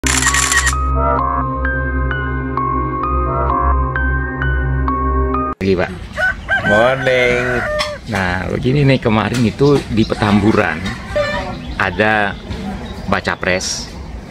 Pagi, Pak. Morning. Nah, begini nih, kemarin itu di Petamburan ada baca pres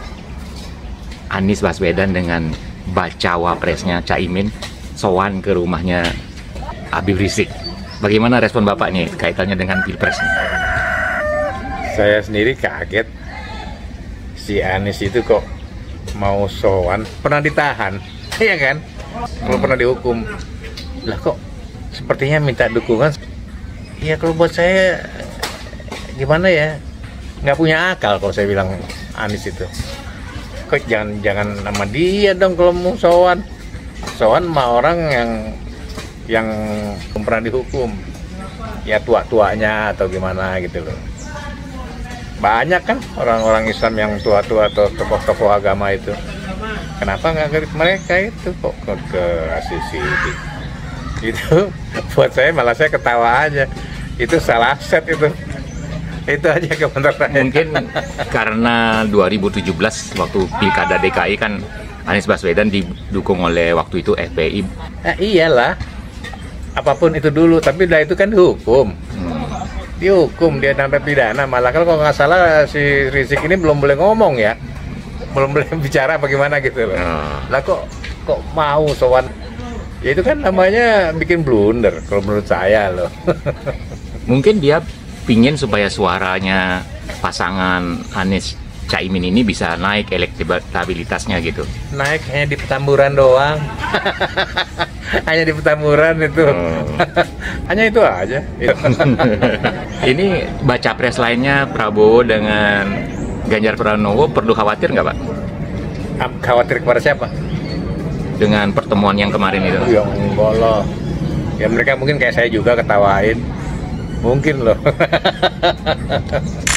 Anies Baswedan dengan bacawa presnya Caimin sowan ke rumahnya Habib Rizik. Bagaimana respon Bapak nih kaitannya dengan Pilpres? Saya sendiri kaget. Si Anies itu kok mau sowan, pernah ditahan, iya kan? Kalau pernah dihukum, lah kok sepertinya minta dukungan. Ya kalau buat saya gimana ya, nggak punya akal kalau saya bilang Anies itu. Kok jangan sama dia dong kalau mau sowan sama orang yang belum pernah dihukum, ya tua-tuanya atau gimana gitu loh. Banyak kan orang-orang Islam yang tua-tua atau tokoh-tokoh agama itu. Kenapa nggak ke mereka itu kok ke Asisi? Itu buat saya malah saya ketawa aja. Itu salah set itu. Itu aja komentar saya. Mungkin karena 2017 waktu Pilkada DKI kan Anies Baswedan didukung oleh waktu itu FPI. Nah, iyalah. Apapun itu dulu, tapi dah itu kan dihukum. Dihukum, dia sampai pidana. Malah kalau nggak salah si Rizik ini belum boleh ngomong ya, belum boleh bicara bagaimana gitu loh. Lah kok mau sowan? Ya itu kan namanya bikin blunder kalau menurut saya loh. Mungkin dia pingin supaya suaranya pasangan Anies Caimin ini bisa naik elektabilitasnya gitu. Naik hanya di Petamburan doang. Hanya di Petamburan itu. Hanya itu aja. Ini baca pres lainnya Prabowo dengan Ganjar Pranowo perlu khawatir nggak, Pak? Khawatir kepada siapa? Dengan pertemuan yang kemarin itu. Ya enggak lah. Ya mereka mungkin kayak saya juga ketawain. Mungkin loh.